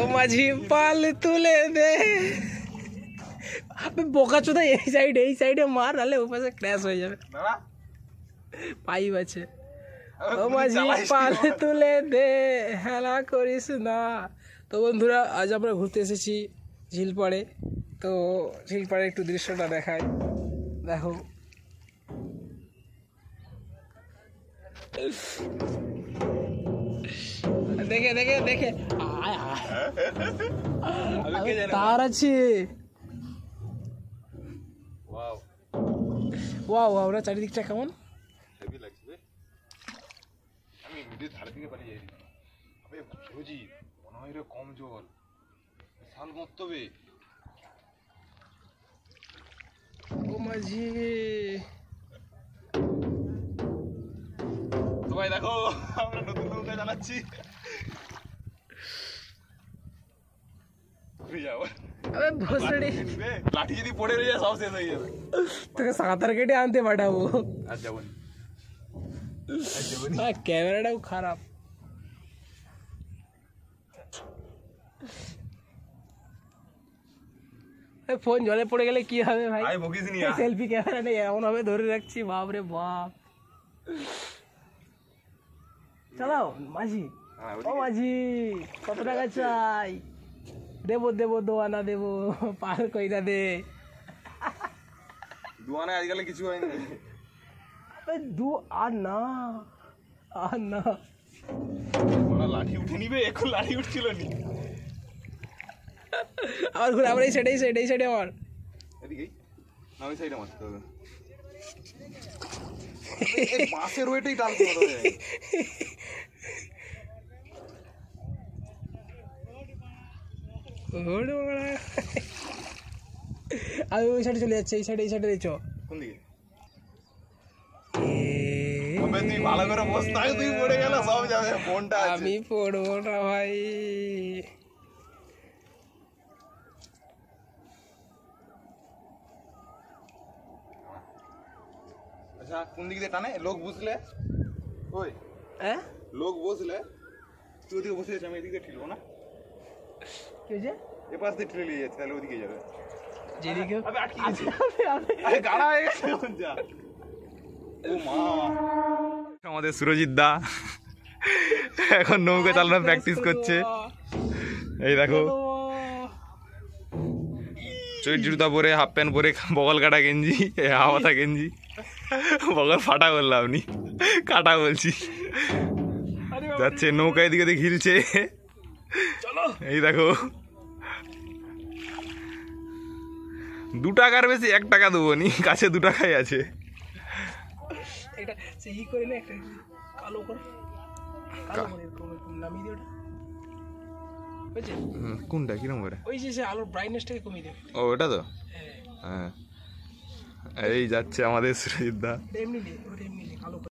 ও মাঝি পাল তুলে দে। বোকা চোদা এই সাইডে মার, নাহলে ও পাশে ক্র্যাশ হয়ে যাবে। পাইপ আছে। ও মাঝি পাল তুলে দে, হেলা করিস না। তো বন্ধুরা, আজ আমরা ঘুরতে এসেছি ঝিলপাড়ে। তো ঝিলপাড়ে একটু দৃশ্যটা দেখাই, দেখো। দেখে দেখে দেখে তার আছে। ওয়াও ওয়াও, ওরা চারিদিকটা কেমন হেভি লাগছে রে। আমি ভিডিও ধারে থেকে পালিয়ে যাই। আবে সুরজি, মনে হয় রে কম জল, বিশাল মতবে। ও মাঝি, তো ভাই দেখো, আমরা নতুন নৌকা চালাচ্ছি। আবে ভোসড়ি, লাঠি যদি পড়ে রয়ে যায় সব শেষ হয়ে যাবে। তোকে সাঁতার কেটে আনতে পাঠাবো। আর যাবো না, ক্যামেরাটাও খারাপ। ফোন জলে পড়ে গেলে কি হবে ভাই? সেলফি ক্যামেরা নেই, এমন ভাবে ধরে রাখছি, বাপরে বাপ। চালাও মাঝি। ও মাঝি, কত টাকা চাই? দেবো দেবো, দোয়ানা দেবো, পার কইরা দে। দুয়ানায় আজকাল কিছু হয়নি। আর না, আর না। লাঠি উঠে নিবে, এখন লাঠি উঠছিল নি। আবার ঘুরে, আবার এই সাইডে আমার এদিকেই না, ওই সাইডে মারতে হবে। বাঁশের ওয়েটেই টানতে হবে। আমি ওই সাইডে চলে যাচ্ছি, এই সাইডে চ। কোন দিকে? তুই ভালো করে বস, তুই পড়ে গেল সব যাবে। ফোনটা আমি পড়বো না ভাই। আচ্ছা, কোন দিক দিয়ে টানে? লোক বুঝলে, ওই লোক বসলে তুই ওদিকে বসে যাচ্ছে, আমি এদিকে ঠেলবো না। কি হয়েছে? এ পাশ দিয়ে ঠেলে নিয়ে যাচ্ছে, তাহলে ওদিকে যাবে। যেদিকে গাড়া হয়ে গেছে। যা, ও মা। আমাদের সুরজিৎ দা এখন নৌকা চালানোর প্র্যাকটিস করছে। এই দেখো, চৈট জুতা পরে, হাফ প্যান্ট পরে, বগল কাটা গেঞ্জি, হাওয়াতা গেঞ্জি, বগল ফাটা করলাম, আপনি কাটা বলছি। যাচ্ছে নৌকা, এদিকে দিয়ে ঘিলছে। এই দেখো, 2 টাকার বেশি 1 টাকা দেবো নি, কাছে 2 টাকাই আছে। কোনটা কিরম করে? ওই যে আলোর ব্রাইটনেসটাকে কমিয়ে দেবে। ও, ওটা তো। হ্যাঁ, এই যাচ্ছে আমাদের সুরজিৎ দা। এমনি